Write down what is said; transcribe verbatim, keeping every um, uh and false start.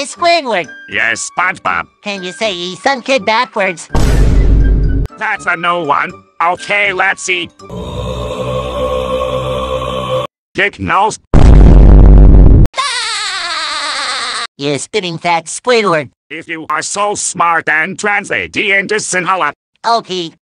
mister Squidward. Yes, SpongeBob. Can you say Eson Kid Backwards? That's a new one. Okay, let's see. Dick nose. You spitting fat Squidward. If you are so smart, then translate the into Sinhala. Okay.